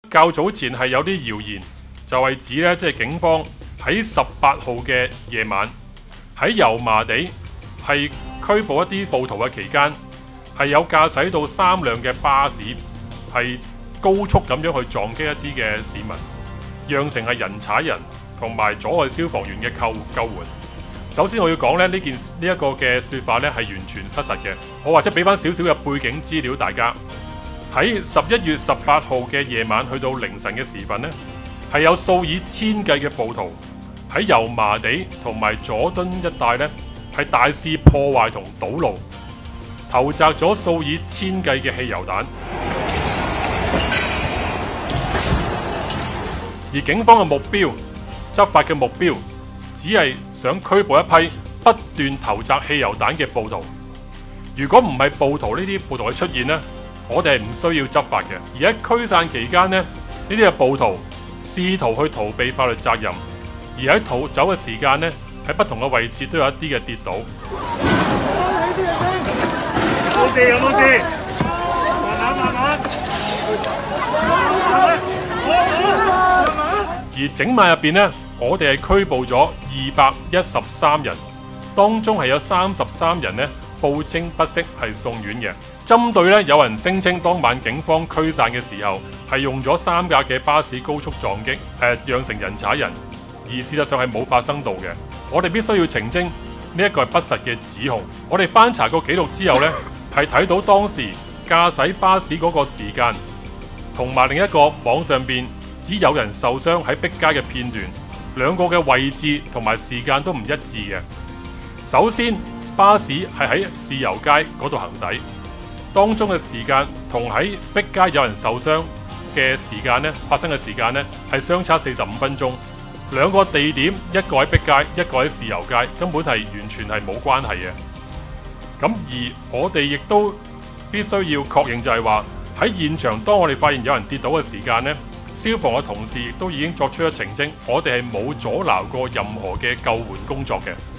較早前係有啲謠言，就係指咧，即係警方喺18號嘅夜晚喺油麻地係拘捕一啲暴徒嘅期間，係有駕駛到3輛嘅巴士係高速咁樣去撞擊一啲嘅市民，釀成係人踩人同埋阻礙消防員嘅救援。首先我要講咧，呢一個嘅説法咧係完全失實嘅。我或者俾翻少少嘅背景資料大家。喺11月18號嘅夜晚去到凌晨嘅時分呢，係有數以千計嘅暴徒喺油麻地同埋佐敦一帶呢，係大肆破壞同堵路，投擲咗數以千計嘅汽油彈。而警方嘅目標、執法嘅目標，只係想拘捕一批不斷投擲汽油彈嘅暴徒。如果唔係暴徒呢啲暴徒嘅出現呢，我哋係唔需要執法嘅。而喺驅散期間呢，呢啲嘅暴徒試圖去逃避法律責任，而喺逃走嘅時間呢，喺不同嘅位置都有一啲嘅跌倒。 冇事，有冇事？慢慢。 而整晚入邊呢，我哋係拘捕咗213人，當中係有33人呢報稱不適係送院嘅。針對呢，有人聲稱當晚警方驅散嘅時候係用咗3架嘅巴士高速撞擊，釀成人踩人，而事實上係冇發生到嘅。我哋必須要澄清呢一個係不實嘅指控。我哋翻查過記錄之後呢，係睇到當時駕駛巴士嗰個時間，同埋另一個網上邊只有人受傷喺碧街嘅片段，兩個嘅位置同埋時間都唔一致嘅。首先，巴士係喺豉油街嗰度行駛，當中嘅時間同喺碧街有人受傷嘅時間呢，發生嘅時間呢係相差45分鐘。兩個地點，一個喺碧街，一個喺豉油街，根本係完全係冇關係嘅。咁而我哋亦都必須要確認就係話，喺現場當我哋發現有人跌倒嘅時間呢，消防嘅同事亦都已經作出咗澄清，我哋係冇阻撓過任何嘅救援工作嘅。